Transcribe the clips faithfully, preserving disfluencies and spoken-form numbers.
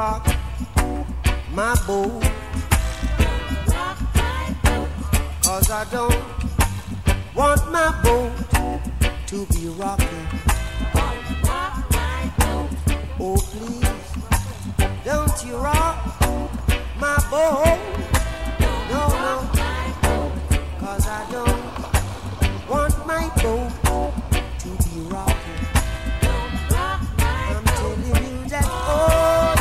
rock my boat. Rock my boat. Cause I don't want my boat to be rocking. Don't rock my boat. Oh please, don't you rock my boat. No, no, cause I don't want my boat to be rocking. I'm telling you that, oh,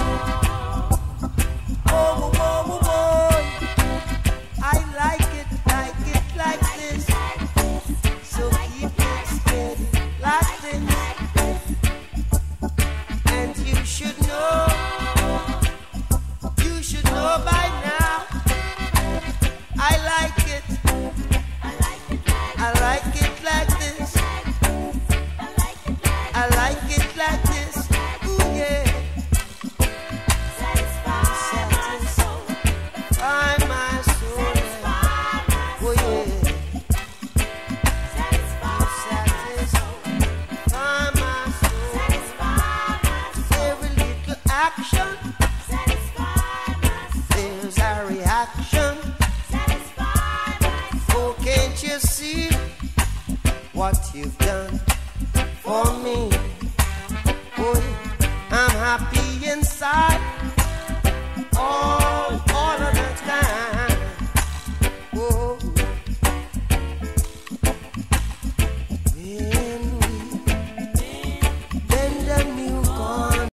oh, oh, oh, oh, I like it, like it, like this. So keep it steady, like this. And you should know, you should know by now. I like it, I like it like this. I like it like this. Ooh yeah. Satisfy my soul. Satisfy my soul. Oh yeah. Satisfy Satisfy my soul. Every little action, there's a reaction. Oh, can't you see what you've done for me? Oh, I'm happy inside.